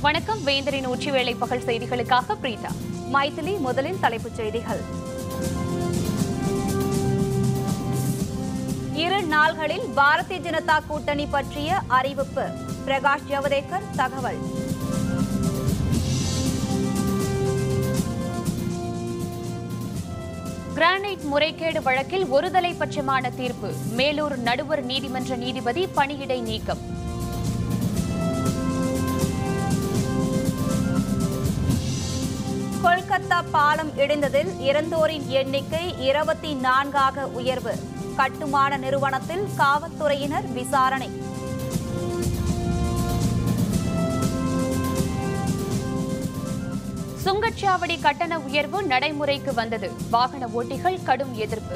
வணக்கம். வேந்தரின் உச்சிவேளை பகல் செய்திகளுக்காக பிரீதா. மைதிலி. முதலில் தலைப்புச் செய்திகள். 2 நாள்களில் பாரதிய ஜனதா கூட்டணி பற்றிய அறிவிப்பு. பிரகாஷ் ஜவடேகர் தகவல். கிரானைட் முறைகேடு வழக்கில் ஒருதலை பட்சமான தீர்ப்பு. மேலூர் நடுவர் நீதிமன்ற நீதிபதி பணியிடை நீக்கம். கொல்கத்தா பாலம் இடிந்ததில் இறந்தோரின் எண்ணிக்கை 24ஆக உயர்வு. கட்டுமான நிறுவனத்தில் காவல்துறையினர் விசாரணை. சுங்கச்சாவடி கட்டண உயர்வு நடைமுறைக்கு வந்தது. வாகன ஓட்டிகள் கடும் எதிர்ப்பு.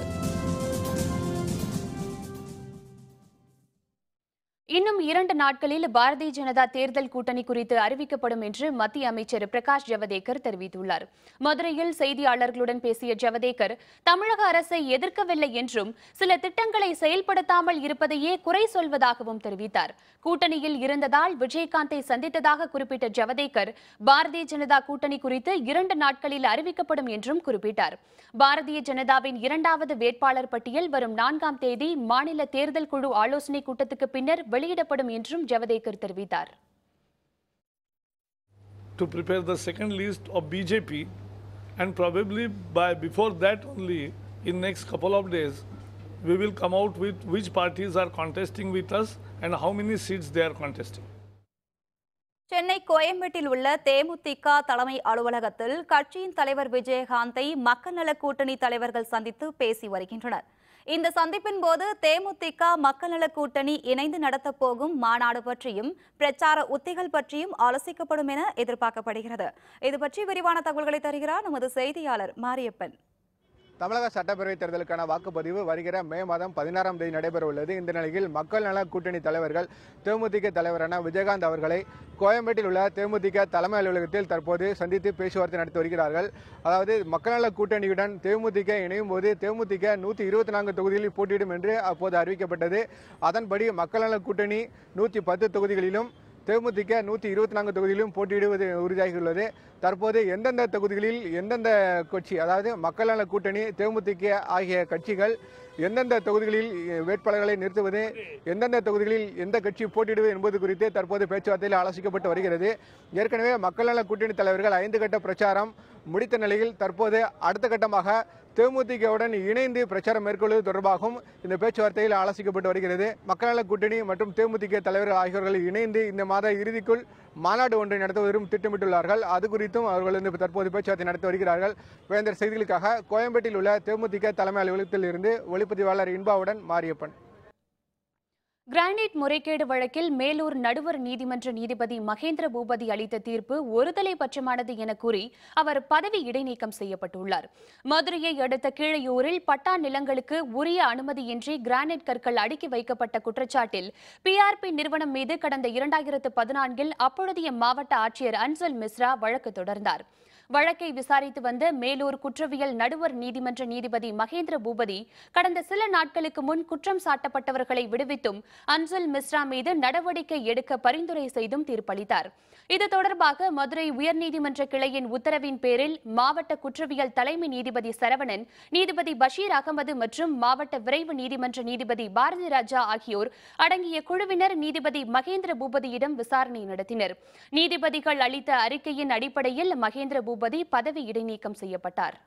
இன்னும் 2 நாட்களில் பாரதிய ஜனதா தேர்தல் கூட்டணி குறித்து அறிவிக்கப்படும் என்று மத்திய அமைச்சர் பிரகாஷ் ஜவடேகர் தெரிவித்துள்ளார். மதுரையில் செய்தியாளர்களுடன் பேசிய ஜவடேகர், தமிழக அரசை எதிர்க்கவில்லை என்றும் சில திட்டங்களை செயல்படுத்தாமல் இருப்பதையே குறை சொல்வதாகவும் தெரிவித்தார். கூட்டணியில் இருந்ததால் விஜயகாந்தை சந்தித்ததாக குறிப்பிட்ட ஜவடேகர், பாரதிய ஜனதா கூட்டணி குறித்து 2 நாட்களில் அறிவிக்கப்படும் என்றும் குறிப்பிட்டார். பாரதிய ஜனதாவின் 2வது வேட்பாளர் பட்டியல் வரும் 4ஆம் தேதி மாநில தேர்தல் குழு ஆலோசனை கூட்டத்துக்கு பின்னர் வெளியிடப்படும் என்றும் ஜவடேகர் தெரிவித்தார். To prepare the second list of BJP, and probably before that only in next couple of days we will come out with which parties are contesting with us and how many seats they are contesting. Chennai கோயம்பேட்டில் உள்ள தேமுதிக தலைமை அலுவலகத்தில் கட்சியின் தலைவர் விஜயகாந்தை மக்கள் நல கூட்டணி தலைவர்கள் சந்தித்து பேசி வருகின்றனர். இந்த சந்திப்பின் போது தேமுதிக மக்கள் நல கூட்டணி இணைந்து நடத்தப் போகும் மாநாடு பற்றியும் பிரச்சார உத்திகள் பற்றியும் ஆலோசிக்கப்படும் என எதிர்பார்க்கப்படுகிறது. இதுபற்றி விரிவான தகவல்களை தருகிறார் நமது செய்தியாளர் மாரியப்பன். தமிழக சட்டப்பேரவைத் தேர்தலுக்கான வாக்குப்பதிவு வருகிற மே மாதம் 16ஆம் தேதி நடைபெற உள்ளது. இந்த நிலையில் மக்கள் நல கூட்டணி தலைவர்கள் தேமுதிக தலைவரான விஜயகாந்த் அவர்களை கோயம்பேட்டில் உள்ள தேமுதிக தலைமை அலுவலகத்தில் தற்போது சந்தித்து பேச்சுவார்த்தை நடத்தி வருகிறார்கள். அதாவது மக்கள் நல கூட்டணியுடன் தேமுதிக இணையும் போது தேமுதிக 124 தொகுதிகளில் போட்டியிடும் என்று அப்போது அறிவிக்கப்பட்டது. அதன்படி மக்கள் நல கூட்டணி 110 தொகுதிகளிலும் தேமுதிக 124 தொகுதியிலும் போட்டியிடுவது உறுதியாகியுள்ளது. தற்போது எந்தெந்த தொகுதிகளில் எந்தெந்த கட்சி, அதாவது மக்கள் நல கூட்டணி, தேமுதிக ஆகிய கட்சிகள் எந்தெந்த தொகுதிகளில் வேட்பாளர்களை நிறுத்துவது, எந்தெந்த தொகுதிகளில் எந்த கட்சி போட்டியிடுவது என்பது குறித்து தற்போது பேச்சுவார்த்தையில் ஆலோசிக்கப்பட்டு வருகிறது. ஏற்கனவே மக்கள் நல கூட்டணி தலைவர்கள் 5 கட்ட பிரச்சாரம் முடித்த நிலையில் தற்போது அடுத்த கட்டமாக தேமுதிகவுடன் இணைந்து பிரச்சாரம் மேற்கொள்வது தொடர்பாகவும் இந்த பேச்சுவார்த்தையில் ஆலோசிக்கப்பட்டு வருகிறது. மக்கள் நல கூட்டணி மற்றும் தேமுதிக தலைவர்கள் ஆகியோர்கள் இணைந்து இந்த மாத இறுதிக்குள் மாநாடு ஒன்றை நடத்துவதற்கும் திட்டமிட்டுள்ளார்கள். அது குறித்தும் அவர்கள் தற்போது பேச்சுவார்த்தை நடத்தி வருகிறார்கள். வேந்தர் செய்திகளுக்காக கோயம்பேட்டில் உள்ள தேமுதிக தலைமை அலுவலகத்தில் இருந்து ஒளிப்பதிவாளர் இன்பாவுடன் மாரியப்பன். கிரானைட் முறைகேடு வழக்கில் மேலூர் நடுவர் நீதிமன்ற நீதிபதி மகேந்திர பூபதி அளித்த தீர்ப்பு ஒருதலை பட்சமானது என கூறி அவர் பதவி இடைநீக்கம் செய்யப்பட்டுள்ளார். மதுரையை அடுத்த கீழையூரில் பட்டா நிலங்களுக்கு உரிய அனுமதியின்றி கிரானைட் கற்கள் அடுக்கி வைக்கப்பட்ட குற்றச்சாட்டில் PRP நிறுவனம் மீது கடந்த 2014இல் அப்பொழுதைய மாவட்ட ஆட்சியர் அன்சல் மிஸ்ரா வழக்கு தொடர்ந்தார். வழக்கை விசாரித்து வந்த மேலூர் குற்றவியல் நடுவர் நீதிமன்ற நீதிபதி மகேந்திர பூபதி கடந்த சில நாட்களுக்கு முன் குற்றம் சாட்டப்பட்டவர்களை விடுவித்தும் அன்சல் மிஸ்ரா மீது நடவடிக்கை எடுக்க பரிந்துரை செய்தும் தீர்ப்பளித்தார். இது தொடர்பாக மதுரை உயர்நீதிமன்ற கிளையின் உத்தரவின் பேரில் மாவட்ட குற்றவியல் தலைமை நீதிபதி சரவணன், நீதிபதி பஷீர் அகமது மற்றும் மாவட்ட விரைவு நீதிமன்ற நீதிபதி பாரதி ராஜா ஆகியோர் அடங்கிய குழுவினர் நீதிபதி மகேந்திர பூபதியிடம் விசாரணை நடத்தினர். நீதிபதிகள் அளித்த அறிக்கையின் அடிப்படையில் மகேந்திர பூபதி பதவி இடைநீக்கம் செய்யப்பட்டார்.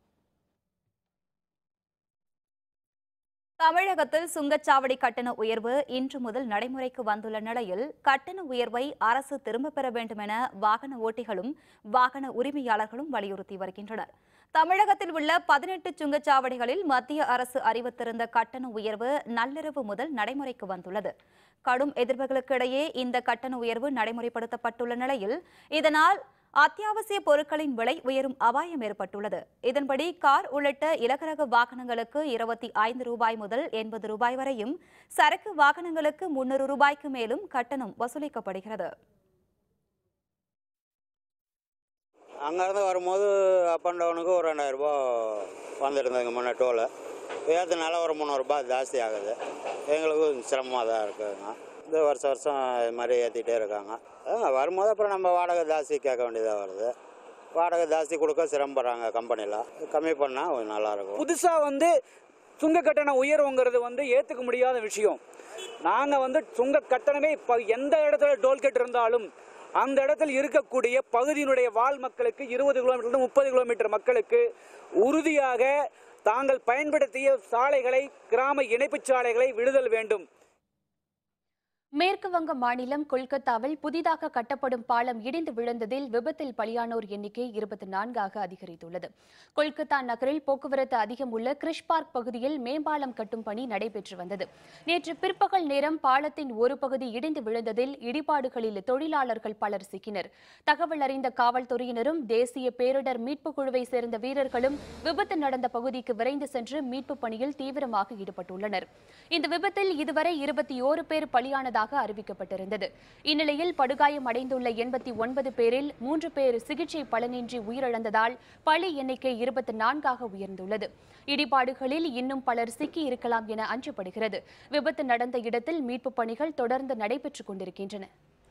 தமிழகத்தில் சுங்கச்சாவடி கட்டண உயர்வு இன்று முதல் நடைமுறைக்கு வந்துள்ள நிலையில் கட்டண உயர்வை அரசு திரும்பப் பெற வேண்டும் என வாகன ஓட்டிகளும் வாகன உரிமையாளர்களும் வலியுறுத்தி வருகின்றனர். தமிழகத்தில் உள்ள 18 சுங்கச்சாவடிகளில் மத்திய அரசு அறிவித்திருந்த கட்டண உயர்வு நள்ளிரவு முதல் நடைமுறைக்கு வந்துள்ளது. கடும் எதிர்ப்புகளுக்கு இடையே இந்த கட்டண உயர்வு நடைமுறைப்படுத்தப்பட்டுள்ள நிலையில் இதனால் அத்தியாவசிய பொருட்களின் விலை உயரும் அபாயம் ஏற்பட்டுள்ளது. இதன்படி கார் உள்ளிட்ட இலகுரக வாகனங்களுக்கு 25 ரூபாய் முதல் 80 ரூபாய் வரையும், சரக்கு வாகனங்களுக்கு 300 ரூபாய்க்கு மேலும் கட்டணம் வசூலிக்கப்படுகிறது. அங்கேருந்து வரும்போது அப் அண்ட் டவுனுக்கு ஒரு 2000 ரூபாய் வந்துருந்ததுங்க முன்னே டோலு. ஏற்றனால ஒரு 300 ரூபாய் ஜாஸ்தி ஆகுது. எங்களுக்கும் சிரமமாக தான் இருக்குதுங்க. இந்த வருஷம் இது மாதிரி ஏற்றிட்டே இருக்காங்க. வரும்போது அப்புறம் நம்ம வாடகை ஜாஸ்தி கேட்க வேண்டியதாக வருது. வாடகை ஜாஸ்தி கொடுக்க சிரமப்படுறாங்க கம்பெனியில். கம்மி பண்ணால் கொஞ்சம் நல்லாயிருக்கும். புதுசாக சுங்க கட்டண உயர்வுங்கிறது ஏற்றுக்க முடியாத விஷயம். நாங்கள் சுங்க கட்டணமே இப்போ எந்த இடத்துல டோல்கேட் இருந்தாலும் அந்த இடத்தில் இருக்கக்கூடிய பகுதியினுடைய வாழ் மக்களுக்கு 20 கிலோமீட்டர் 30 கிலோமீட்டர் மக்களுக்கு உறுதியாக தாங்கள் பயன்படுத்திய சாலைகளை, கிராம இணைப்புச் சாலைகளை விடுதல் வேண்டும். மேற்கு வங்க மாநிலம் கொல்கத்தாவில் புதிதாக கட்டப்படும் பாலம் இடிந்து விழுந்ததில் விபத்தில் பலியானோர் எண்ணிக்கை 24ஆக அதிகரித்துள்ளது. கொல்கத்தா நகரில் போக்குவரத்து அதிகம் உள்ள கிரிஷ் பார்க் பகுதியில் மேம்பாலம் கட்டும் பணி நடைபெற்று வந்தது. நேற்று பிற்பகல் நேரம் பாலத்தின் ஒரு பகுதி இடிந்து விழுந்ததில் இடிபாடுகளில் தொழிலாளர்கள் பலர் சிக்கினர். தகவல் அறிந்த காவல்துறையினரும் தேசிய பேரிடர் மீட்புக் குழுவை சேர்ந்த வீரர்களும் விபத்து நடந்த பகுதிக்கு விரைந்து சென்று மீட்புப் பணியில் தீவிரமாக ஈடுபட்டுள்ளனர். இந்த விபத்தில் இதுவரை 21 பேர் பலியானதாக அறிவிக்கப்பட்டிருந்தது. இந்நிலையில் படுகாயம் அடைந்துள்ள 89 பேரில் 3 பேர் சிகிச்சை பலனின்றி உயிரிழந்ததால் பலி எண்ணிக்கை 24ஆக உயர்ந்துள்ளது. இடிபாடுகளில் இன்னும் பலர் சிக்கி இருக்கலாம் என அஞ்சப்படுகிறது. விபத்து நடந்த இடத்தில் மீட்புப் பணிகள் தொடர்ந்து நடைபெற்றுக் கொண்டிருக்கின்றன.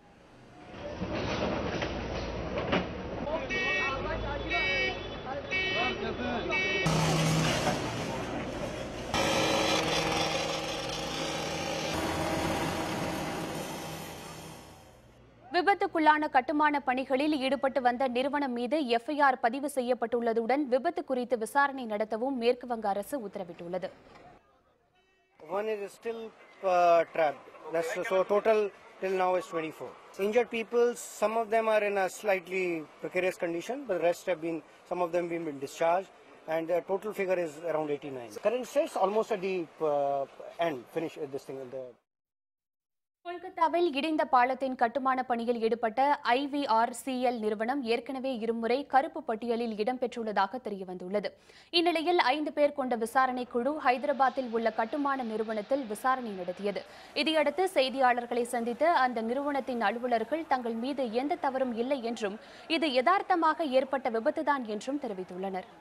விபத்துக்குள்ளான கட்டுமான பணிகளில் ஈடுபட்டு வந்த நிறுவனம் மீது எஃப்ஐஆர் பதிவு செய்யப்பட்டுள்ளதுடன் விபத்து குறித்து விசாரணை நடத்தவும் மேற்கு வங்க அரசு உத்தரவிட்டுள்ளது. One is still trapped. So total till now is 24. Injured people, some of them are in a slightly precarious condition, but the rest have been, some of them have been discharged, and the total figure is around 89. Current stage almost at the end, finish this thing. கொல்கத்தாவில் இடிந்த பாலத்தின் கட்டுமான பணியில் ஈடுபட்ட IVRCL நிறுவனம் ஏற்கனவே இருமுறை கருப்பு பட்டியலில் இடம்பெற்றுள்ளதாக தெரியவந்துள்ளது. இந்நிலையில் 5 பேர் கொண்ட விசாரணை குழு ஹைதராபாத்தில் உள்ள கட்டுமான நிறுவனத்தில் விசாரணை நடத்தியது. இதையடுத்து செய்தியாளர்களை சந்தித்த அந்த நிறுவனத்தின் அலுவலர்கள் தங்கள் மீது எந்த தவறும் இல்லை என்றும் இது யதார்த்தமாக ஏற்பட்ட விபத்துதான் என்றும் தெரிவித்துள்ளனர்.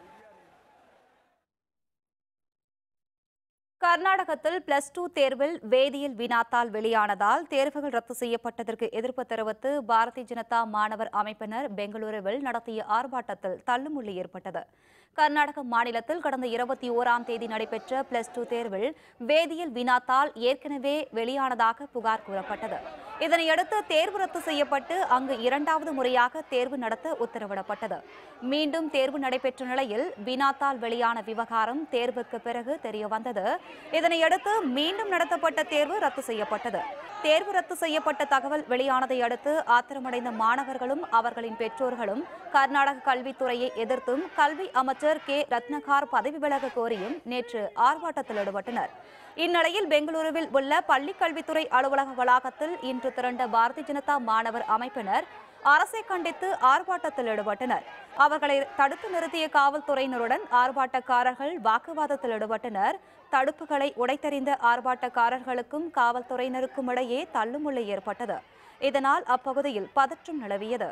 கர்நாடகத்தில் +2 தேர்வில் வேதியியல் வினாத்தாள் வெளியானதால் தேர்வுகள் ரத்து செய்யப்பட்டதற்கு எதிர்ப்பு தெரிவித்து பாரதிய ஜனதா மாணவர் அமைப்பினர் பெங்களூருவில் நடத்திய ஆர்ப்பாட்டத்தில் தள்ளுமுள்ளு ஏற்பட்டது. கர்நாடக மாநிலத்தில் கடந்த 21ஆம் தேதி நடைபெற்ற +2 தேர்வில் வேதியியல் வினாத்தாள் ஏற்கனவே வெளியானதாக புகார் கூறப்பட்டது. இதனையடுத்து தேர்வு ரத்து செய்யப்பட்டு அங்கு 2வது முறையாக தேர்வு நடத்த உத்தரவிடப்பட்டது. மீண்டும் தேர்வு நடைபெற்ற நிலையில் வினாத்தாள் வெளியான விவகாரம் தேர்வுக்கு பிறகு தெரியவந்தது. இதனையடுத்து மீண்டும் நடத்தப்பட்ட தேர்வு ரத்து செய்யப்பட்டது. தேர்வு ரத்து செய்யப்பட்ட தகவல் வெளியானதை அடுத்து ஆத்திரமடைந்த மாணவர்களும் அவர்களின் பெற்றோர்களும் கர்நாடக கல்வித்துறையை எதிர்த்தும் கல்வி அமைச்சர் கே ரத்னகார் பதவி விலக கோரியும் நேற்று ஆர்ப்பாட்டத்தில் ஈடுபட்டனர். இந்நிலையில் பெங்களூருவில் உள்ள பள்ளிக் கல்வித்துறை அலுவலக வளாகத்தில் இன்று திரண்ட பாரதிய ஜனதா மாணவர் அமைப்பினர் அரசை கண்டித்து ஆர்ப்பாட்டத்தில் ஈடுபட்டனர். அவர்களை தடுத்து நிறுத்திய காவல்துறையினருடன் ஆர்ப்பாட்டக்காரர்கள் வாக்குவாதத்தில் ஈடுபட்டனர். தடுப்புகளை உடைத்தெறிந்த ஆர்ப்பாட்டக்காரர்களுக்கும் காவல்துறையினருக்கும் இடையே தள்ளுமுள்ளு ஏற்பட்டது. இதனால் அப்பகுதியில் பதற்றம் நிலவியது.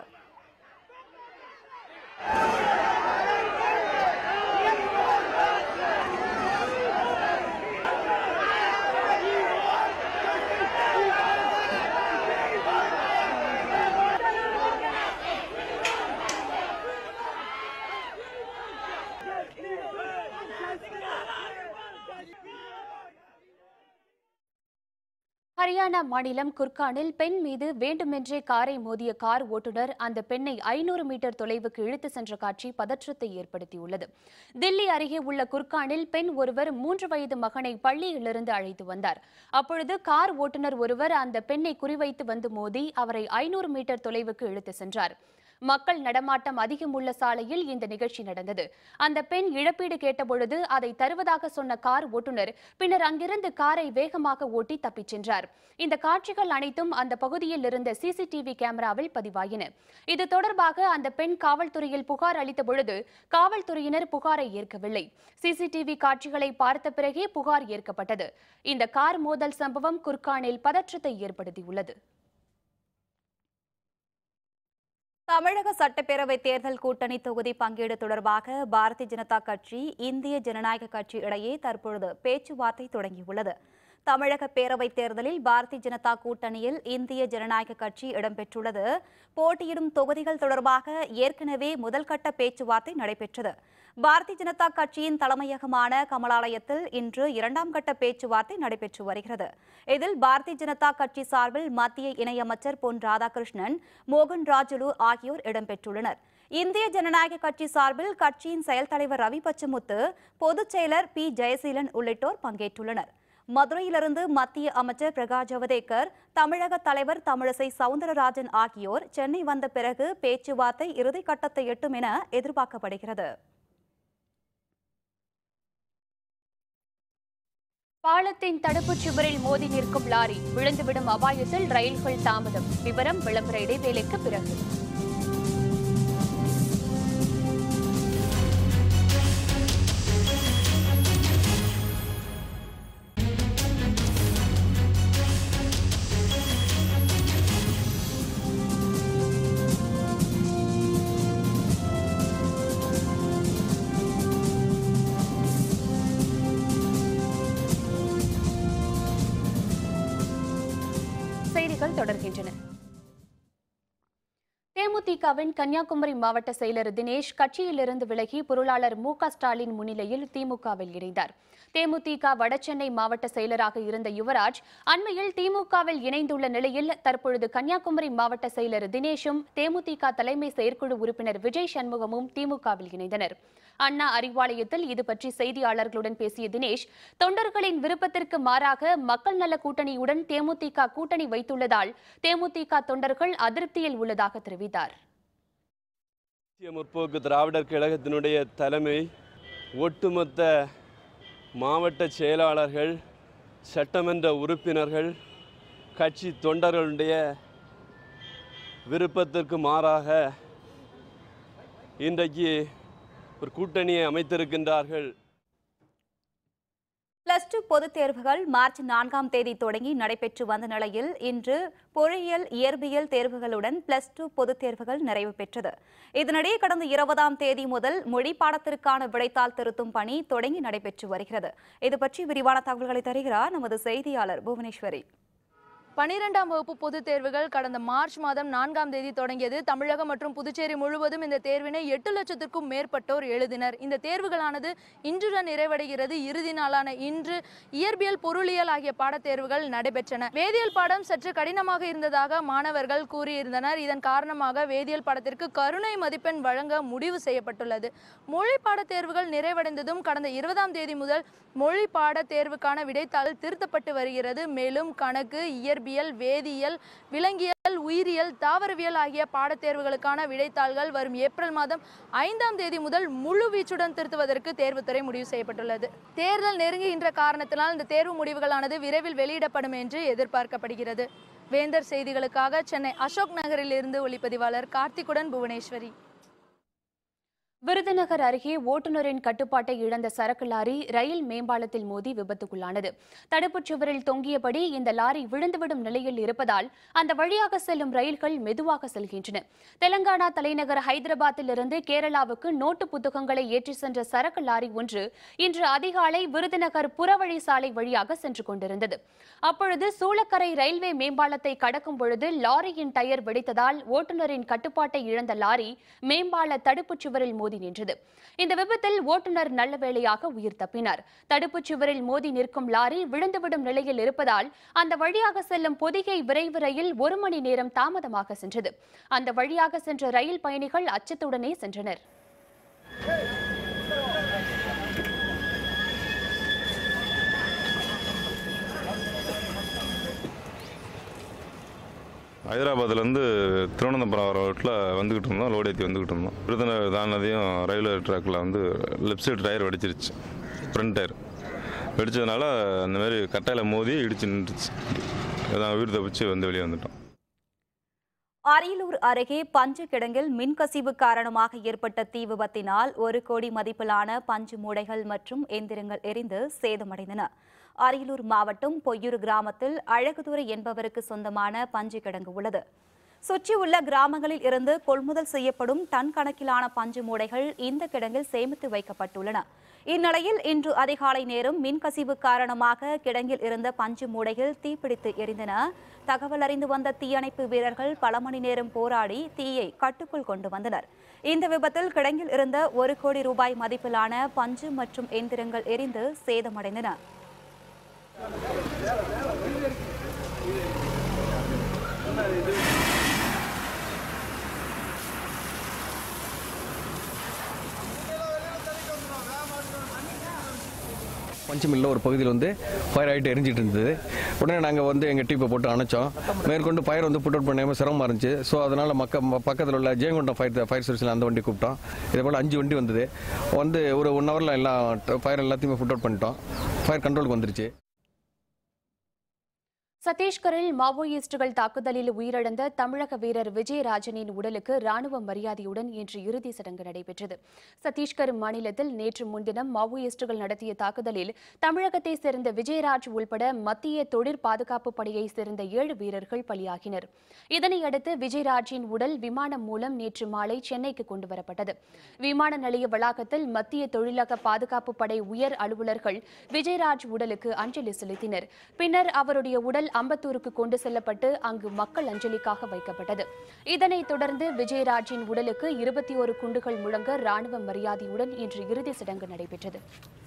ஹரியானா மாநிலம் குர்கானில் பெண் மீது வேண்டுமென்றே காரை மோதிய கார் ஓட்டுநர் அந்த பெண்ணை 500 மீட்டர் தொலைவுக்கு இழுத்து சென்ற காட்சி பதற்றத்தை ஏற்படுத்தியுள்ளது. தில்லி அருகே உள்ள குர்கானில் பெண் ஒருவர் 3 வயது மகனை பள்ளியிலிருந்து அழைத்து வந்தார். அப்பொழுது கார் ஓட்டுநர் ஒருவர் அந்த பெண்ணை குறிவைத்து வந்து மோதி அவரை 500 மீட்டர் தொலைவுக்கு இழுத்து சென்றார். மக்கள் நடமாட்டம் அதிகம் உள்ள சாலையில் இந்த நிகழ்ச்சி நடந்தது. அந்த பெண் இழப்பீடு கேட்டபொழுது அதை தருவதாக சொன்ன கார் ஓட்டுநர் பின்னர் அங்கிருந்து காரை வேகமாக ஓட்டி தப்பிச் சென்றார். இந்த காட்சிகள் அனைத்தும் அந்த பகுதியில் இருந்த CCTV கேமராவில் பதிவாயின. இது தொடர்பாக அந்த பெண் காவல்துறையில் புகார் அளித்த பொழுது காவல்துறையினர் புகாரை ஏற்கவில்லை. CCTV காட்சிகளை பார்த்த பிறகே புகார் ஏற்கப்பட்டது. இந்த கார் மோதல் சம்பவம் குர்கானில் பதற்றத்தை ஏற்படுத்தியுள்ளது. தமிழக சட்டப்பேரவை தேர்தல் கூட்டணி தொகுதி பங்கீடு தொடர்பாக பாரதிய ஜனதா கட்சி, இந்திய ஜனநாயக கட்சி இடையே தற்பொழுது பேச்சுவார்த்தை தொடங்கியுள்ளது. தமிழக பேரவைத் தேர்தலில் பாரதிய ஜனதா கூட்டணியில் இந்திய ஜனநாயக கட்சி இடம்பெற்றுள்ளது. போட்டியிடும் தொகுதிகள் தொடர்பாக ஏற்கனவே முதல்கட்ட பேச்சுவார்த்தை நடைபெற்றது. பாரதிய ஜனதா கட்சியின் தலைமையகமான கமலாலயத்தில் இன்று இரண்டாம் கட்ட பேச்சுவார்த்தை நடைபெற்று வருகிறது. இதில் பாரதிய ஜனதா கட்சி சார்பில் மத்திய இணையமைச்சர் பொன் ராதாகிருஷ்ணன், மோகன் ராஜுலு ஆகியோர் இடம்பெற்றுள்ளனர். இந்திய ஜனநாயக கட்சி சார்பில் கட்சியின் செயல் தலைவர் ரவி பச்சமுத்து, பொதுச் செயலர் பி ஜெயசீலன் உள்ளிட்டோர் பங்கேற்றுள்ளனர். மதுரையிலிருந்து மத்திய அமைச்சர் பிரகாஷ் ஜவடேகர், தமிழக தலைவர் தமிழிசை சவுந்தரராஜன் ஆகியோர் சென்னை வந்த பிறகு பேச்சுவார்த்தை இறுதிக்கட்டத்தை எட்டும் என எதிர்பார்க்கப்படுகிறது. பாலத்தின் தடுப்புச் சுவரில் மோதி நிற்கும் லாரி, விழுந்துவிடும் அபாயத்தில் ரயில்கள் தாமதம். விவரம் விளம்பர இடைவேளைக்கு பிறகு. தொடர்கின்றன. தேமுதிகவின் கன்னியாகுமரி மாவட்ட செயலர் தினேஷ் கட்சியிலிருந்து விலகி பொருளாளர் மு.க. ஸ்டாலின் முன்னிலையில் திமுகவில் இணைந்தார். தேமுதிக வடசென்னை மாவட்ட செயலராக இருந்த யுவராஜ் அண்மையில் திமுகவில் இணைந்துள்ள நிலையில் தற்பொழுது கன்னியாகுமரி மாவட்ட செயலர் தினேஷும் தேமுதிக தலைமை செயற்குழு உறுப்பினர் விஜய் சண்முகமும் திமுகவில் இணைந்தனர். அண்ணா அறிவாலயத்தில் இது பற்றி செய்தியாளர்களுடன் பேசிய தினேஷ், தொண்டர்களின் விருப்பத்திற்கு மாறாக மக்கள் நல கூட்டணியுடன் தேமுதிக கூட்டணி வைத்துள்ளதால் தேமுதிக தொண்டர்கள் அதிருப்தியில் உள்ளதாக தெரிவித்தார். முற்போக்கு திராவிடர் கழகத்தினுடைய தலைமை, ஒட்டுமொத்த மாவட்ட செயலாளர்கள், சட்டமன்ற உறுப்பினர்கள், கட்சி தொண்டர்களுடைய விருப்பத்திற்கு மாறாக இன்றைக்கு ஒரு கூட்டணியை அமைத்திருக்கின்றார்கள். +2 பொதுத் தேர்வுகள் மார்ச் 4ஆம் தேதி தொடங்கி நடைபெற்று வந்த நிலையில் இன்று பொறியியல், இயற்பியல் தேர்வுகளுடன் +2 பொதுத் தேர்வுகள் நிறைவு பெற்றது. இதனிடையே கடந்த 20ஆம் தேதி முதல் மொழி பாடத்திற்கான விடைத்தாள் திருத்தும் பணி தொடங்கி நடைபெற்று வருகிறது. இதுபற்றி விரிவான தகவல்களை தருகிறார் நமது செய்தியாளர் புவனேஸ்வரி. 12ஆம் வகுப்பு பொதுத் தேர்வுகள் கடந்த மார்ச் மாதம் 4ஆம் தேதி தொடங்கியது. தமிழகம் மற்றும் புதுச்சேரி முழுவதும் இந்த தேர்வினை 8 லட்சத்திற்கும் மேற்பட்டோர் எழுதினர். இந்த தேர்வுகளானது இன்றுடன் நிறைவடைகிறது. இறுதி நாளான இன்று இயற்பியல், பொருளியல் ஆகிய பாடத்தேர்வுகள் நடைபெற்றன. வேதியியல் பாடம் சற்று கடினமாக இருந்ததாக மாணவர்கள் கூறியிருந்தனர். இதன் காரணமாக வேதியியல் பாடத்திற்கு கருணை மதிப்பெண் வழங்க முடிவு செய்யப்பட்டுள்ளது. மொழி பாடத் தேர்வுகள் நிறைவடைந்ததும் கடந்த 20ஆம் தேதி முதல் மொழி பாடத் தேர்வுக்கான விடைத்தாள் திருத்தப்பட்டு வருகிறது. மேலும் கணக்கு, இயற்பியல், வேதியியல், விலங்கியல், உயிரியல், தாவரவியல் ஆகிய பாடத்தேர்வுகளுக்கான விடைத்தாள்கள் வரும் ஏப்ரல் மாதம் 5ஆம் தேதி முதல் முழு வீச்சுடன் திருத்துவதற்கு தேர்வுத்துறை முடிவு செய்யப்பட்டுள்ளது. தேர்தல் நெருங்குகின்ற காரணத்தினால் இந்த தேர்வு முடிவுகளானது விரைவில் வெளியிடப்படும் என்று எதிர்பார்க்கப்படுகிறது. வேந்தர் செய்திகளுக்காக சென்னை அசோக் நகரில் இருந்து ஒளிப்பதிவாளர் கார்த்திகுடன் புவனேஸ்வரி. விருதுநகர் அருகே ஓட்டுநரின் கட்டுப்பாட்டை இழந்த சரக்கு லாரி ரயில் மேம்பாலத்தில் மோதி விபத்துக்குள்ளானது. தடுப்புச் சுவரில் தொங்கியபடி இந்த லாரி விழுந்துவிடும் நிலையில் இருப்பதால் அந்த வழியாக செல்லும் ரயில்கள் மெதுவாக செல்கின்றன. தெலங்கானா தலைநகர் ஹைதராபாத்தில் இருந்து கேரளாவுக்கு நோட்டு புத்தகங்களை ஏற்றி சென்ற சரக்கு லாரி ஒன்று இன்று அதிகாலை விருதுநகர் புறவழி சாலை வழியாக சென்று கொண்டிருந்தது. அப்பொழுது சூளக்கரை ரயில்வே மேம்பாலத்தை கடக்கும் பொழுது லாரியின் டயர் வெடித்ததால் ஓட்டுநரின் கட்டுப்பாட்டை இழந்த லாரி மேம்பால தடுப்புச் சுவரில் மோதி நின்றது. இந்த விபத்தில் ஓட்டுநர் நல்ல வேளையாக உயிர் தப்பினார். தடுப்புச் சுவரில் மோதி நிற்கும் லாரி விழுந்துவிடும் நிலையில் இருப்பதால் அந்த வழியாக செல்லும் பொதிகை விரைவு ரயில் 1 மணி நேரம் தாமதமாக சென்றது. அந்த வழியாக சென்ற ரயில் பயணிகள் அச்சத்துடனே சென்றனர். ஹைதராபாத்லேருந்து திருவனந்தபுரம் ரோட்டில் வந்துக்கிட்டு இருந்தோம், லோடு ஏற்றி வந்துக்கிட்டு இருந்தோம். விருதுநகர் தானதையும் ரயில்வே ட்ராக்கில் வந்து லெஃப்ட் சைடு டயர் வெடிச்சிருச்சு. ஃப்ரண்ட் டயர் வெடிச்சதுனால அந்தமாரி கட்டையில் மோதி இடிச்சு நின்றுச்சு. நாங்கள் வீடு தப்பிச்சு வந்து வெளியே வந்துட்டோம். அரியலூர் அருகே பஞ்சு கிடங்கில் மின்கசிவு காரணமாக ஏற்பட்ட தீ விபத்தினால் 1 கோடி மதிப்பிலான பஞ்சு மூடைகள் மற்றும் எந்திரங்கள் எரிந்து சேதமடைந்தன. அரியலூர் மாவட்டம் பொய்யூர் கிராமத்தில் அழகுதுரை என்பவருக்கு சொந்தமான பஞ்சு கிடங்கு உள்ளது. சுற்றியுள்ள கிராமங்களில் இருந்து கொள்முதல் செய்யப்படும் டன் கணக்கிலான பஞ்சு மூடைகள் இந்த கிடங்கில் சேமித்து வைக்கப்பட்டுள்ளன. இந்நிலையில் இன்று அதிகாலை நேரம் மின்கசிவு காரணமாக கிடங்கில் இருந்த பஞ்சு மூடைகள் தீப்பிடித்து எரிந்தன. தகவல் அறிந்து வந்த தீயணைப்பு வீரர்கள் பல மணி நேரம் போராடி தீயை கட்டுக்குள் கொண்டு வந்தனர். இந்த விபத்தில் கிடங்கில் இருந்த 1 கோடி ரூபாய் மதிப்பிலான பஞ்சு மற்றும் எந்திரங்கள் எரிந்து சேதமடைந்தன. பஞ்சமில்ல ஒரு பகுதியில் ஃபயர் ஆகிட்டு எரிஞ்சிட்டு இருந்தது. உடனே நாங்கள் எங்கள் டீப்பை போட்டு அணைச்சோம். மேற்கொண்டு ஃபயர் புட் அவுட் பண்ணாமல் சிரமமாக இருந்துச்சு. ஸோ அதனால் பக்கத்தில் உள்ள ஜெயங்கொண்டம் ஃபயர் சர்வீஸில் அந்த வண்டி கூப்பிட்டோம். இதே போல் 5 வண்டி வந்தது. ஒரு 1 ஹவரில் எல்லாம் ஃபயர் எல்லாத்தையுமே புட் அவுட் பண்ணிட்டோம். ஃபயர் கண்ட்ரோலுக்கு வந்துருச்சு. சத்தீஸ்கரில் மாவோயிஸ்டுகள் தாக்குதலில் உயிரிழந்த தமிழக வீரர் விஜயராஜனின் உடலுக்கு ராணுவ மரியாதையுடன் இன்று இறுதி சடங்கு நடைபெற்றது. சத்தீஸ்கர் மாநிலத்தில் நேற்று முன்தினம் மாவோயிஸ்டுகள் நடத்திய தாக்குதலில் தமிழகத்தை சேர்ந்த விஜயராஜ் உள்பட மத்திய தொழிற் பாதுகாப்பு படையை சேர்ந்த 7 வீரர்கள் பலியாகினர். இதனையடுத்து விஜயராஜின் உடல் விமானம் மூலம் நேற்று மாலை சென்னைக்கு கொண்டுவரப்பட்டது. விமான நிலைய வளாகத்தில் மத்திய தொழிலக பாதுகாப்பு படை உயர் அலுவலர்கள் விஜயராஜ் உடலுக்கு அஞ்சலி செலுத்தினர். பின்னர் அவருடைய உடல் அம்பத்தூருக்கு கொண்டு செல்லப்பட்டு அங்கு மக்கள் அஞ்சலிக்காக வைக்கப்பட்டது. இதனைத் தொடர்ந்து விஜயராஜின் உடலுக்கு 21 குண்டுகள் முழங்க ராணுவ மரியாதையுடன் இன்று இறுதி சடங்கு நடைபெற்றது.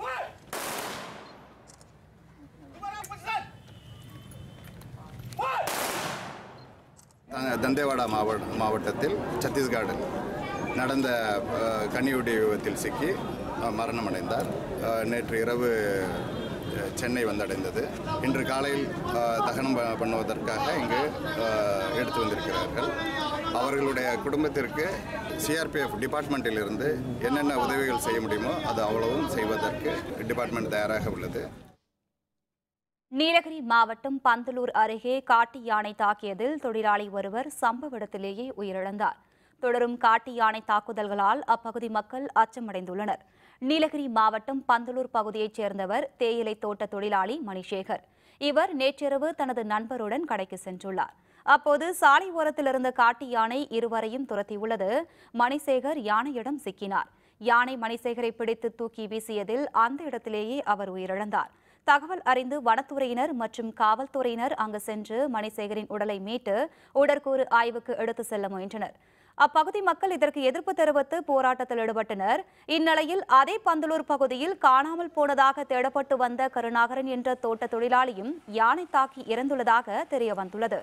தந்தேவாடா மாவட்டத்தில் சத்தீஸ்கரில் நடந்த கன்னிவெடி விபத்தில் சிக்கி மரணமடைந்தார். நேற்று இரவு சென்னை வந்தடைந்தது. இன்று காலையில் தகனம் பண்ணுவதற்காக இங்கு எடுத்து வந்திருக்கிறார்கள். அவர்களுடைய குடும்பத்திற்கு சிஆர்பிஎஃப் டிபார்ட்மெண்ட்டிலிருந்து என்னென்ன உதவிகள் செய்ய முடியுமோ அது அவ்வளவும் செய்வதற்கு டிபார்ட்மெண்ட் தயாராக உள்ளது. நீலகிரி மாவட்டம் பந்தலூர் அருகே காட்டு யானை தாக்கியதில் தொழிலாளி ஒருவர் சம்பவ இடத்திலேயே உயிரிழந்தார். தொடரும் காட்டு யானை தாக்குதல்களால் அப்பகுதி மக்கள் அச்சமடைந்துள்ளனர். நீலகிரி மாவட்டம் பந்தலூர் பகுதியைச் சேர்ந்தவர் தேயிலை தோட்ட தொழிலாளி மணிசேகர். இவர் நேற்றிரவு தனது நண்பருடன் கடைக்கு சென்றுள்ளார். அப்போது சாலை ஓரத்தில் இருந்த காட்டு யானை இருவரையும் துரத்தியுள்ளது. மணிசேகர் யானையிடம் சிக்கினார். யானை மணிசேகரை பிடித்து தூக்கி வீசியதில் அந்த இடத்திலேயே அவர் உயிரிழந்தார். தகவல் அறிந்து வனத்துறையினர் மற்றும் காவல்துறையினர் அங்கு சென்று மணிசேகரின் உடலை மீட்டு உடற்கூறு ஆய்வுக்கு எடுத்து செல்ல முயன்றனர். அப்பகுதி மக்கள் இதற்கு எதிர்ப்பு தெரிவித்து போராட்டத்தில் ஈடுபட்டனர். இந்நிலையில் அதே பந்தலூர் பகுதியில் காணாமல் போனதாக தேடப்பட்டு வந்த கருணாகரன் என்ற தோட்ட தொழிலாளியும் யானை தாக்கி இறந்துள்ளதாக தெரியவந்துள்ளது.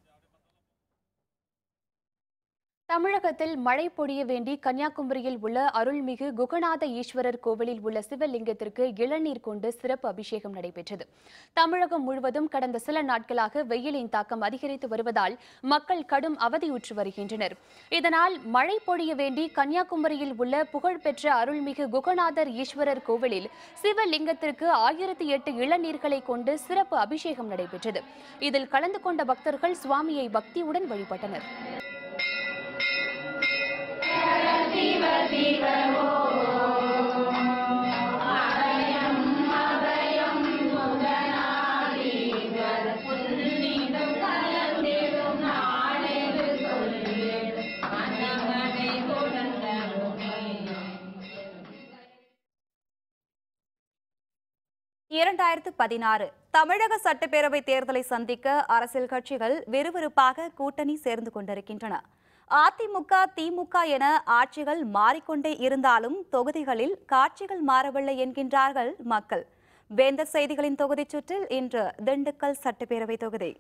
தமிழகத்தில் மழை பொழிய வேண்டி கன்னியாகுமரியில் உள்ள அருள்மிகு குகநாத ஈஸ்வரர் கோவிலில் உள்ள சிவலிங்கத்திற்கு இளநீர் கொண்டு சிறப்பு அபிஷேகம் நடைபெற்றது. தமிழகம் முழுவதும் கடந்த சில நாட்களாக வெயிலின் தாக்கம் அதிகரித்து வருவதால் மக்கள் கடும் அவதியுற்று வருகின்றனர். இதனால் மழை பொழிய வேண்டி கன்னியாகுமரியில் உள்ள புகழ்பெற்ற அருள்மிகு குகநாதர் ஈஸ்வரர் கோவிலில் சிவலிங்கத்திற்கு 1008 இளநீர்களை கொண்டு சிறப்பு அபிஷேகம் நடைபெற்றது. இதில் கலந்து கொண்ட பக்தர்கள் சுவாமியை பக்தியுடன் வழிபட்டனர். தமிழக சட்டப்பேரவை தேர்தலை சந்திக்க அரசியல் கட்சிகள் விறுவிறுப்பாக கூட்டணி சேர்ந்து கொண்டிருக்கின்றன. அதிமுக, திமுக என ஆட்சிகள் மாறிக்கொண்டே இருந்தாலும் தொகுதிகளில் காட்சிகள் மாறவில்லை என்கின்றார்கள் மக்கள். வேந்தர் செய்திகளின் தொகுதி சுற்றில் இன்று திண்டுக்கல் சட்டப்பேரவை தொகுதி.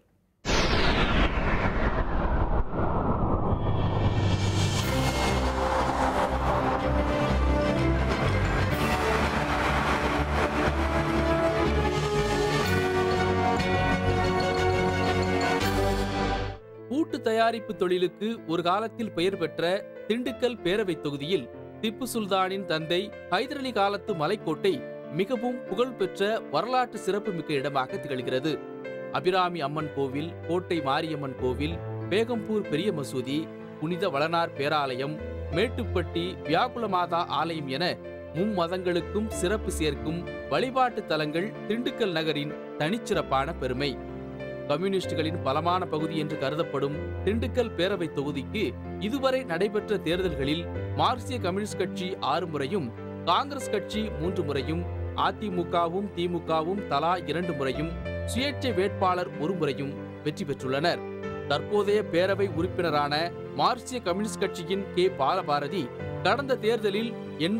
பூட்டு தயாரிப்பு தொழிலுக்கு ஒரு காலத்தில் பெயர் பெற்ற திண்டுக்கல் பேரவை தொகுதியில் திப்பு சுல்தானின் தந்தை ஹைதர் அலி காலத்து மலைக்கோட்டை மிகவும் புகழ்பெற்ற வரலாற்று சிறப்புமிக்க இடமாக திகழ்கிறது. அபிராமி அம்மன் கோவில், கோட்டை மாரியம்மன் கோவில், பேகம்பூர் பெரிய மசூதி, புனித வளனார் பேராலயம், மேட்டுப்பட்டி வியாகுலமாதா ஆலயம் என மும்மதங்களுக்கும் சிறப்பு சேர்க்கும் வழிபாட்டு தலங்கள் திண்டுக்கல் நகரின் தனிச்சிறப்பான பெருமை. கம்யூனிஸ்டுகளின் பலமான பகுதி என்று கருதப்படும் திண்டுக்கல் பேரவை தொகுதிக்கு இதுவரை நடைபெற்ற தேர்தல்களில் மார்க்சிய கம்யூனிஸ்ட் கட்சி 6 முறையும், காங்கிரஸ் கட்சி 3 முறையும், அதிமுகவும் திமுகவும் தலா 2 முறையும், சுயேட்சை வேட்பாளர் 1 முறையும் வெற்றி பெற்றுள்ளனர். தற்போதைய பேரவை உறுப்பினரான மார்க்சிய கம்யூனிஸ்ட் கட்சியின் கே. பாலபாரதி கடந்த தேர்தலில்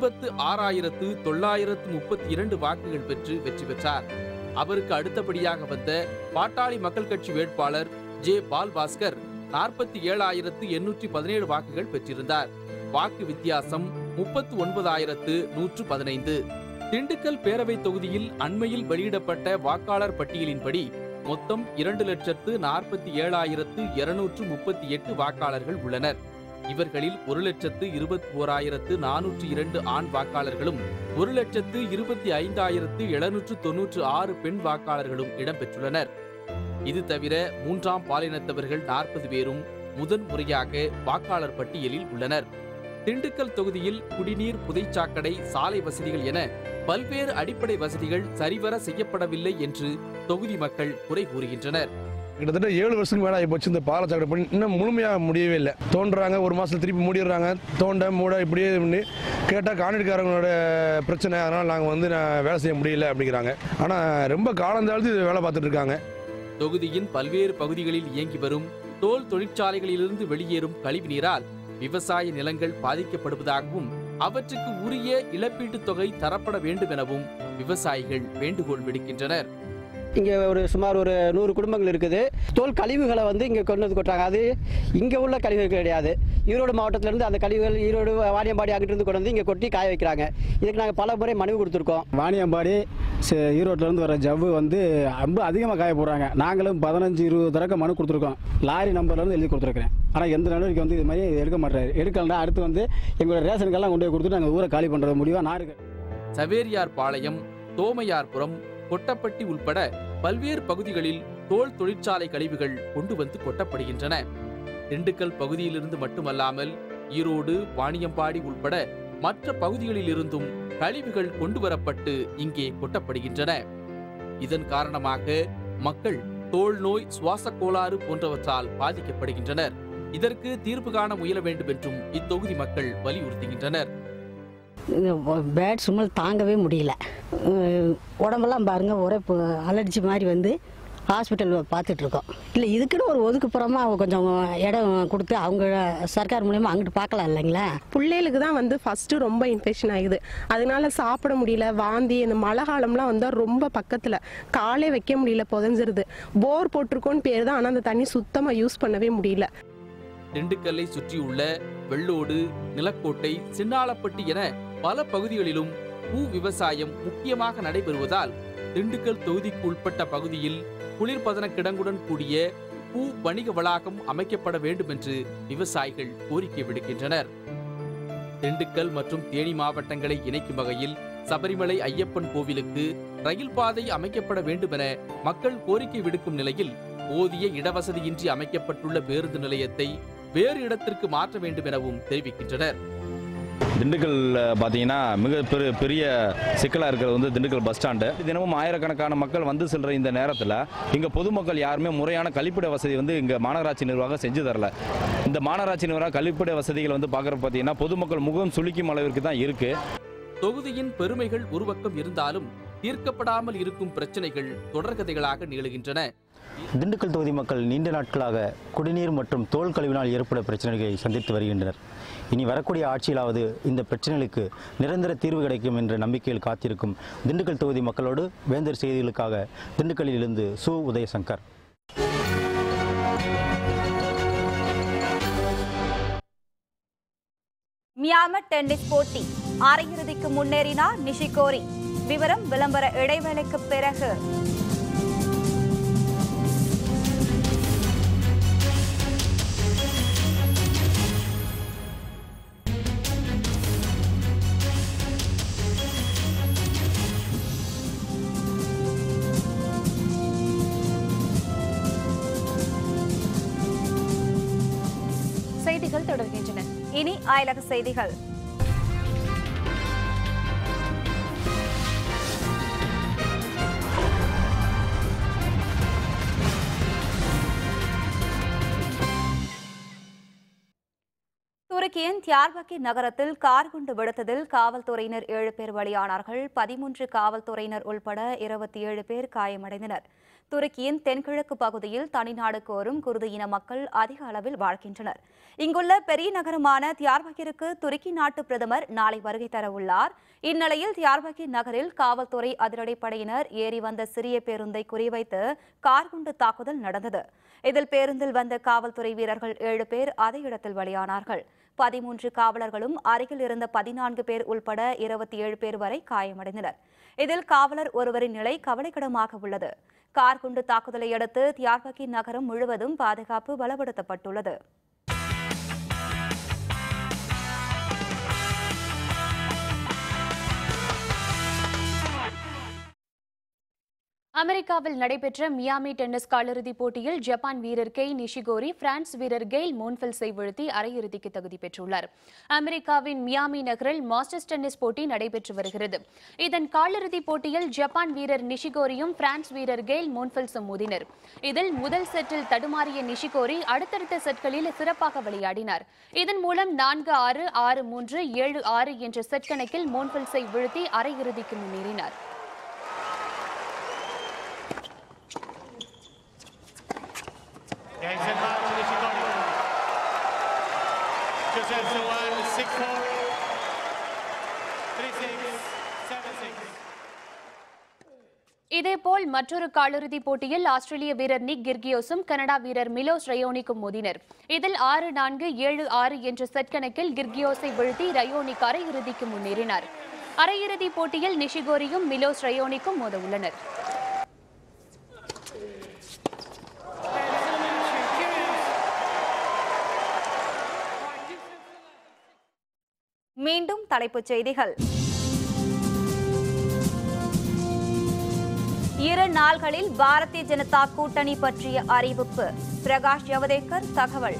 86,932 வாக்குகள் பெற்று வெற்றி பெற்றார். அவருக்கு அடுத்தபடியாக வந்த பாட்டாளி மக்கள் கட்சி வேட்பாளர் ஜே. பால்பாஸ்கர் 47,817 வாக்குகள் பெற்றிருந்தார். வாக்கு வித்தியாசம் 39,115. திண்டுக்கல் பேரவை தொகுதியில் அண்மையில் வெளியிடப்பட்ட வாக்காளர் பட்டியலின்படி மொத்தம் 2,47,238 வாக்காளர்கள் உள்ளனர். இவர்களில் 1,21,402 ஆண் வாக்காளர்களும் 1,25,796 பெண் வாக்காளர்களும் இடம்பெற்றுள்ளனர். இது தவிர 3ஆம் பாலினத்தவர்கள் 40 பேரும் முதன் முறையாக வாக்காளர் பட்டியலில் உள்ளனர். திண்டுக்கல் தொகுதியில் குடிநீர், புதைச்சாக்கடை, சாலை வசதிகள் என பல்வேறு அடிப்படை வசதிகள் சரிவர செய்யப்படவில்லை என்று தொகுதி மக்கள் குறை கூறுகின்றனர். கிட்டத்தட்ட 7 வருஷத்துக்கு மேலே ஆகிப்போச்சு. இந்த பாலச்சாக்கடை பணி இன்னும் முழுமையாக முடியவே இல்லை. தோன்றாங்க, ஒரு மாதத்தில் திருப்பி மூடிடுறாங்க. தோண்ட மூட இப்படியே பண்ணி கேட்டால் கான்ட்ராக்ட்காரங்களோட பிரச்சனை, அதனால் நாங்கள் வேலை செய்ய முடியல அப்படிங்கிறாங்க. ஆனால் ரொம்ப காலந்தாழ்த்து வேலை பார்த்துட்டு இருக்காங்க. தொகுதியின் பல்வேறு பகுதிகளில் இயங்கி வரும் தோல் தொழிற்சாலைகளிலிருந்து வெளியேறும் கழிவு நீரால் விவசாய நிலங்கள் பாதிக்கப்படுவதாகவும் அவற்றுக்கு உரிய இழப்பீட்டுத் தொகை தரப்பட வேண்டும் எனவும் விவசாயிகள் வேண்டுகோள் விடுக்கின்றனர். இங்கே சுமார் 100 குடும்பங்கள் இருக்குது. தோல் கழிவுகளை இங்கே கொண்டு வந்து கொட்டுறாங்க. அது இங்கே உள்ள கழிவுகள் கிடையாது. ஈரோடு மாவட்டத்திலேருந்து அந்த கழிவுகள் ஈரோடு வாணியம்பாடி அங்கிட்டிருந்து கொண்டு வந்து இங்கே கொட்டி காய வைக்கிறாங்க. இதுக்கு நாங்கள் பல முறை மனு கொடுத்துருக்கோம். வாணியம்பாடி ஈரோட்டிலேருந்து வர ஜவ்வு ரொம்ப அதிகமாக காய போடுறாங்க. நாங்களும் 15-20 தடவை மனு கொடுத்துருக்கோம். லாரி நம்பர்லேருந்து எழுதி கொடுத்துருக்குறேன். ஆனால் எந்த நடவடிக்கை இது மாதிரி எடுக்க மாட்டாரு. எடுக்கலாம். அடுத்து எங்களோட ரேஷனுக்கெல்லாம் கொண்டு போய் கொடுத்துட்டு நாங்கள் ஊரை காலி பண்ணுறது முடிவாக நாருக்கு. சவேரியார் பாளையம், தோமையார்புரம், கொட்டப்பட்டி உள்பட பல்வேறு பகுதிகளில் தோல் தொழிற்சாலை கழிவுகள் கொண்டு வந்து கொட்டப்படுகின்றன. திண்டுக்கல் பகுதியிலிருந்து மட்டுமல்லாமல் ஈரோடு, வாணியம்பாடி உள்பட மற்ற பகுதிகளிலிருந்தும் கழிவுகள் கொண்டு வரப்பட்டு இங்கே கொட்டப்படுகின்றன. இதன் காரணமாக மக்கள் தோல் நோய், சுவாச கோளாறு போன்றவற்றால் பாதிக்கப்படுகின்றனர். இதற்கு தீர்வு காண முயல வேண்டும் என்றும் இத்தொகுதி மக்கள் வலியுறுத்துகின்றனர். பேட் சுமல் தாங்கவே முடியல. உடம்பெல்லாம் பாருங்க, ஒரே அலர்ஜி மாதிரி ஹாஸ்பிட்டல் பார்த்துட்டு இருக்கோம். இல்லை, இதுக்குன்னு ஒரு ஒதுக்குப்புறமா கொஞ்சம் இடம் கொடுத்து அவங்க சர்க்கார் மூலயமா அங்கிட்டு பார்க்கலாம் இல்லைங்களா? பிள்ளைகளுக்கு தான் ஃபர்ஸ்ட் ரொம்ப இன்ஃபெக்ஷன் ஆகுது. அதனால சாப்பிட முடியல, வாந்தி. இந்த மழை காலம்லாம் வந்தால் ரொம்ப பக்கத்தில் காலே வைக்க முடியல, புதஞ்சிருது. போர் போட்டிருக்கோன்னு பேர் தான், ஆனால் அந்த தண்ணி சுத்தமாக யூஸ் பண்ணவே முடியல. திண்டுக்கல்லை சுற்றியுள்ள வெள்ளோடு, நிலக்கோட்டை, சின்னாளப்பட்டி என பல பகுதிகளிலும் பூ விவசாயம் முக்கியமாக நடைபெறுவதால் திண்டுக்கல் தொகுதிக்கு உட்பட்ட பகுதியில் குளிர்பதன கிடங்குடன் கூடிய பூ வணிக வளாகம் அமைக்கப்பட வேண்டும் என்று விவசாயிகள் கோரிக்கை விடுக்கின்றனர். திண்டுக்கல் மற்றும் தேனி மாவட்டங்களை இணைக்கும் வகையில் சபரிமலை ஐயப்பன் கோவிலுக்கு ரயில் பாதை அமைக்கப்பட வேண்டும் என மக்கள் கோரிக்கை விடுக்கும் நிலையில் போதிய இடவசதியின்றி அமைக்கப்பட்டுள்ள பேருந்து நிலையத்தை வேறு இடத்திற்கு மாற்ற வேண்டும் எனவும் தெரிவிக்கின்றனர். திண்டுக்கல் பார்த்தீங்கன்னா மிக பெரிய சிக்கலாக இருக்கிறது திண்டுக்கல் பஸ் ஸ்டாண்டு. தினமும் ஆயிரக்கணக்கான மக்கள் செல்கிற இந்த நேரத்தில் இங்கே பொதுமக்கள் யாருமே முறையான கழிப்பிட வசதி இங்கே மாநகராட்சி நிர்வாகம் செஞ்சு தரல. இந்த மாநகராட்சி நிர்வாகம் கழிப்பிட வசதிகள் பார்க்குற பார்த்தீங்கன்னா பொதுமக்கள் முகம் சுளிக்கும் அளவிற்கு தான் இருக்கு. தொகுதியின் பெருமைகள் ஒரு பக்கம் இருந்தாலும் தீர்க்கப்படாமல் இருக்கும் பிரச்சனைகள் தொடர்கதைகளாக நீளுகின்றன. திண்டுக்கல் தொகுதி மக்கள் நீண்ட நாட்களாக குடிநீர் மற்றும் தோல் கழிவினால் ஏற்படும் பிரச்சனைகளை சந்தித்து வருகின்றனர். இனி வரக்கூடிய ஆட்சியிலாவது இந்த பிரச்சனைகளுக்கு நிரந்தர தீர்வு கிடைக்கும் என்ற நம்பிக்கையில் காத்திருக்கும் திண்டுக்கல் தொகுதி மக்களோடு வேந்தர் செய்திகளுக்காக திண்டுக்கல்லில் இருந்து சு. உதயசங்கர். மியாமி டென்னிஸ் போட்டி அரையிறுதிக்கு முன்னேறினார் நிஷிகோரி. விவரம் விளம்பர இடைவேளைக்கு பிறகு. செய்திகள் தொடர்கின்றன. இனி அயலக செய்திகள். துருக்கியின் தியார்பக்கர் நகரத்தில் கார் குண்டு வெடித்ததில் காவல்துறையினர் 7 பேர் பலியானார்கள். 13 காவல்துறையினர் உள்பட 27 பேர் காயமடைந்தனர். துருக்கியின் தென்கிழக்கு பகுதியில் தனிநாடு கோரும் குர்து இன மக்கள் அதிக அளவில் வாழ்கின்றனர். இங்குள்ள பெரிய நகரமான தியார்பக்கருக்கு துருக்கி நாட்டு பிரதமர் நாளை வருகை தர உள்ளார். இந்நிலையில் தியார்பக்கர் நகரில் காவல்துறை அதிரடிப்படையினர் ஏறி வந்த சிறிய பேருந்தை குறிவைத்து கார்குண்டு தாக்குதல் நடந்தது. இதில் பேருந்தில் வந்த காவல்துறை வீரர்கள் 7 பேர் அதே இடத்தில் பலியானார்கள். 13 காவலர்களும் அருகில் இருந்த 14 பேர் உள்பட 27 பேர் வரை காயமடைந்தனர். இதில் காவலர் ஒருவரின் நிலை கவலைக்கிடமாக உள்ளது. கார்குண்டு தாக்குதலை அடுத்து தியார்பக்கர் நகரம் முழுவதும் பாதுகாப்பு பலப்படுத்தப்பட்டுள்ளது. அமெரிக்காவில் நடைபெற்ற மியாமி டென்னிஸ் காலிறுதிப் போட்டியில் ஜப்பான் வீரர் கெய் நிஷிகோரி பிரான்ஸ் வீரர் கெயில் மோன்ஃபெல்ஸை வீழ்த்தி அரையிறுதிக்கு தகுதி பெற்றுள்ளார். அமெரிக்காவின் மியாமி நகரில் மாஸ்டர்ஸ் டென்னிஸ் போட்டி நடைபெற்று வருகிறது. இதன் காலிறுதிப் போட்டியில் ஜப்பான் வீரர் நிஷிகோரியும் பிரான்ஸ் வீரர் கெயில் மோன்ஃபெல்ஸும் மோதினர். இதில் முதல் செட்டில் தடுமாறிய நிஷிகோரி அடுத்தடுத்த செட்களில் சிறப்பாக விளையாடினார். இதன் மூலம் 4-6, 6-3, 7-6 என்ற செட் கணக்கில் மோன்ஃபெல்ஸை வீழ்த்தி அரையிறுதிக்கு முன்னேறினார். இதேபோல் மற்றொரு காலிறுதிப் போட்டியில் ஆஸ்திரேலிய வீரர் நிக் கிர்கியோஸும் கனடா வீரர் மிலோஸ் ரயோனிக்கும் மோதினர். இதில் 6-4, 7-6 என்ற செட் கணக்கில் கிர்கியோஸை வீழ்த்தி ரயோனிக் அரையிறுதிக்கு முன்னேறினார். அரையிறுதிப் போட்டியில் நிஷிகோரியும் மிலோஸ் ரயோனிக்கும் மோத உள்ளனர். மீண்டும் தலைப்புச் செய்திகள். 2 நாள்களில் பாரதிய ஜனதா கூட்டணி பற்றிய அறிவிப்பு. பிரகாஷ் ஜவடேகர் தகவல்.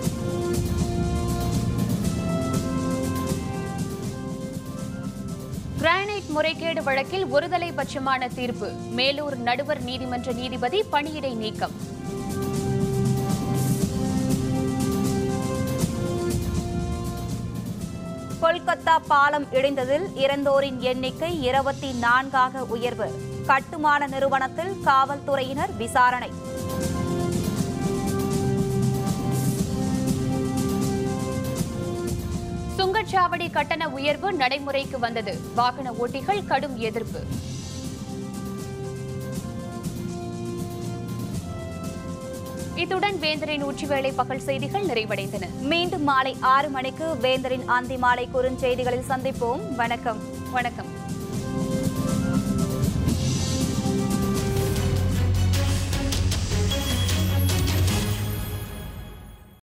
கிரானைட் முறைகேடு வழக்கில் ஒருதலை பட்சமான தீர்ப்பு. மேலூர் நடுவர் நீதிமன்ற நீதிபதி பணியிடை நீக்கம். கொல்கத்தா பாலம் இடிந்ததில் இறந்தோரின் எண்ணிக்கை 24ஆக உயர்வு. கட்டுமான நிறுவனத்தில் காவல்துறையினர் விசாரணை. சுங்கச்சாவடி கட்டண உயர்வு நடைமுறைக்கு வந்தது. வாகன ஓட்டிகள் கடும் எதிர்ப்பு. இத்துடன் வேந்தரின் உச்சிவேளை பகல் செய்திகள் நிறைவடைந்தன. மீண்டும் மாலை 6 மணிக்கு வேந்தரின் அந்தி மாலை குறுஞ்செய்திகளில் சந்திப்போம். வணக்கம். வணக்கம்.